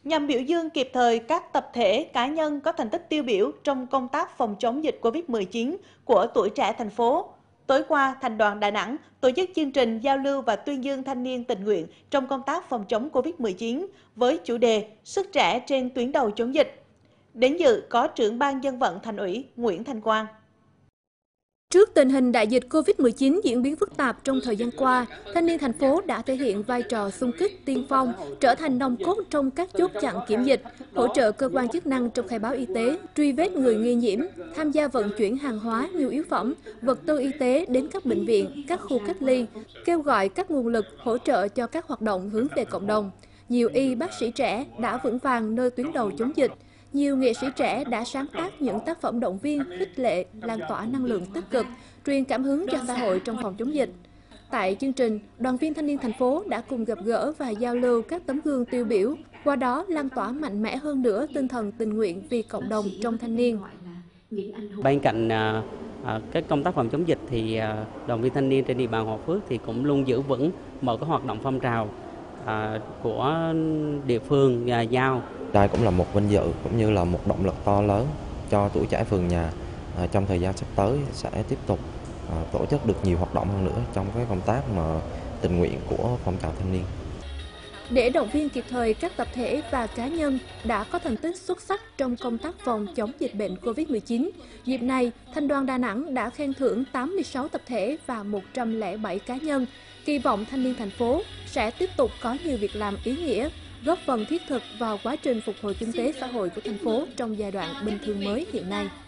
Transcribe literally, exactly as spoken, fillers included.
Nhằm biểu dương kịp thời các tập thể, cá nhân có thành tích tiêu biểu trong công tác phòng chống dịch Covid mười chín của tuổi trẻ thành phố. Tối qua, Thành đoàn Đà Nẵng tổ chức chương trình giao lưu và tuyên dương thanh niên tình nguyện trong công tác phòng chống Covid mười chín với chủ đề Sức trẻ trên tuyến đầu chống dịch. Đến dự có trưởng ban dân vận Thành ủy Nguyễn Thanh Quang. Trước tình hình đại dịch Covid mười chín diễn biến phức tạp trong thời gian qua, thanh niên thành phố đã thể hiện vai trò xung kích tiên phong, trở thành nòng cốt trong các chốt chặn kiểm dịch, hỗ trợ cơ quan chức năng trong khai báo y tế, truy vết người nghi nhiễm, tham gia vận chuyển hàng hóa, nhu yếu phẩm, vật tư y tế đến các bệnh viện, các khu cách ly, kêu gọi các nguồn lực hỗ trợ cho các hoạt động hướng về cộng đồng. Nhiều y bác sĩ trẻ đã vững vàng nơi tuyến đầu chống dịch. Nhiều nghệ sĩ trẻ đã sáng tác những tác phẩm động viên, khích lệ, lan tỏa năng lượng tích cực, truyền cảm hứng cho xã hội trong phòng chống dịch. Tại chương trình, đoàn viên thanh niên thành phố đã cùng gặp gỡ và giao lưu các tấm gương tiêu biểu, qua đó lan tỏa mạnh mẽ hơn nữa tinh thần tình nguyện vì cộng đồng trong thanh niên. Bên cạnh à, à, các công tác phòng chống dịch thì à, đoàn viên thanh niên trên địa bàn Hòa Phước thì cũng luôn giữ vững mọi các hoạt động phong trào à, của địa phương à, giao. Đây cũng là một vinh dự cũng như là một động lực to lớn cho tuổi trẻ phường nhà à, trong thời gian sắp tới sẽ tiếp tục à, tổ chức được nhiều hoạt động hơn nữa trong cái công tác mà tình nguyện của phong trào thanh niên. Để động viên kịp thời các tập thể và cá nhân đã có thành tích xuất sắc trong công tác phòng chống dịch bệnh Covid mười chín, dịp này, Thành đoàn Đà Nẵng đã khen thưởng tám mươi sáu tập thể và một trăm lẻ bảy cá nhân, kỳ vọng thanh niên thành phố sẽ tiếp tục có nhiều việc làm ý nghĩa, góp phần thiết thực vào quá trình phục hồi kinh tế xã hội của thành phố trong giai đoạn bình thường mới hiện nay.